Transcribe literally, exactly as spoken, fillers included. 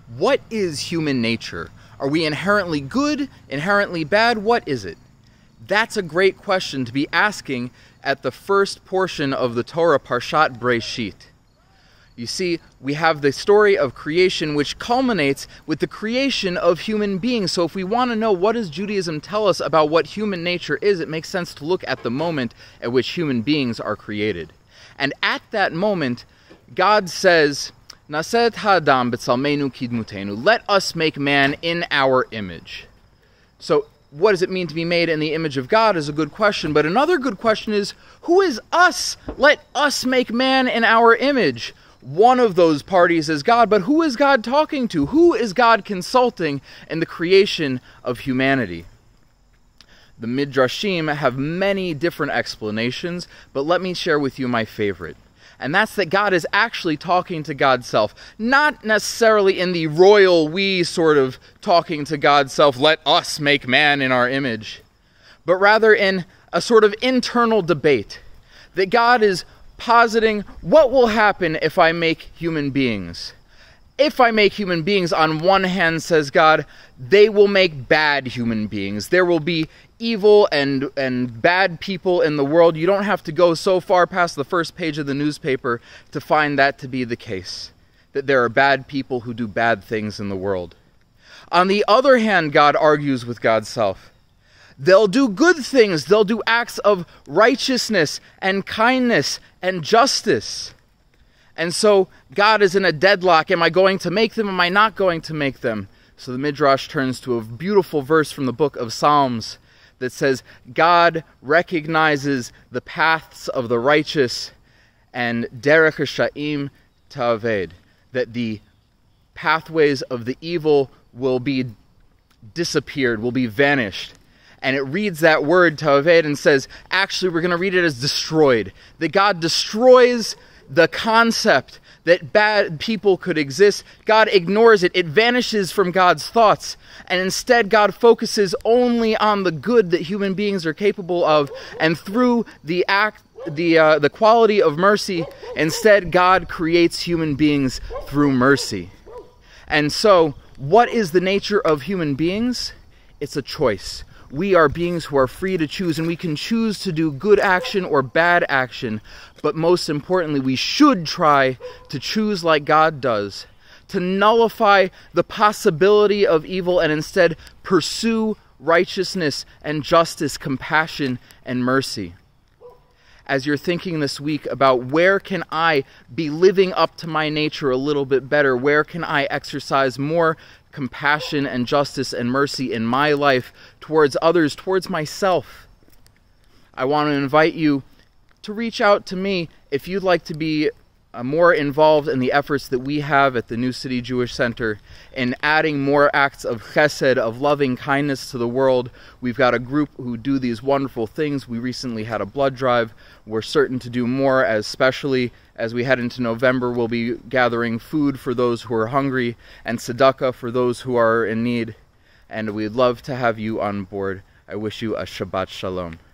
What is human nature? Are we inherently good, inherently bad? What is it? That's a great question to be asking at the first portion of the Torah, Parshat Breshit. You see, we have the story of creation which culminates with the creation of human beings. So if we want to know what does Judaism tell us about what human nature is, it makes sense to look at the moment at which human beings are created. And at that moment, God says, Naset ha'adam b'tzalmeinu kidmutenu. Let us make man in our image. So what does it mean to be made in the image of God is a good question. But another good question is, who is us? Let us make man in our image. One of those parties is God, but who is God talking to? Who is God consulting in the creation of humanity? The Midrashim have many different explanations, but let me share with you my favorite. And that's that God is actually talking to God's self. Not necessarily in the royal we sort of talking to God's self, let us make man in our image, but rather in a sort of internal debate. That God is positing what will happen if I make human beings. If I make human beings, on one hand, says God, they will make bad human beings. There will be evil and, and bad people in the world. You don't have to go so far past the first page of the newspaper to find that to be the case. That there are bad people who do bad things in the world. On the other hand, God argues with God's self. They'll do good things. They'll do acts of righteousness and kindness and justice. And so God is in a deadlock. Am I going to make them? Am I not going to make them? So the Midrash turns to a beautiful verse from the book of Psalms that says, God recognizes the paths of the righteous and derech ha'sha'im ta'aved, that the pathways of the evil will be disappeared, will be vanished. And it reads that word, ta'aved, and says, actually, we're going to read it as destroyed. That God destroys the concept that bad people could exist. God ignores it. It vanishes from God's thoughts. And instead, God focuses only on the good that human beings are capable of. And through the act, the, uh, the quality of mercy, instead, God creates human beings through mercy. And so, what is the nature of human beings? It's a choice. We are beings who are free to choose, and we can choose to do good action or bad action. But most importantly, we should try to choose like God does, to nullify the possibility of evil and instead pursue righteousness and justice, compassion and mercy. As you're thinking this week about where can I be living up to my nature a little bit better, where can I exercise more compassion and justice and mercy in my life towards others, towards myself, I want to invite you to reach out to me if you'd like to be uh, more involved in the efforts that we have at the New City Jewish Center in adding more acts of chesed, of loving kindness to the world. We've got a group who do these wonderful things. We recently had a blood drive. We're certain to do more, especially as we head into November. We'll be gathering food for those who are hungry and tzedakah for those who are in need. And we'd love to have you on board. I wish you a Shabbat Shalom.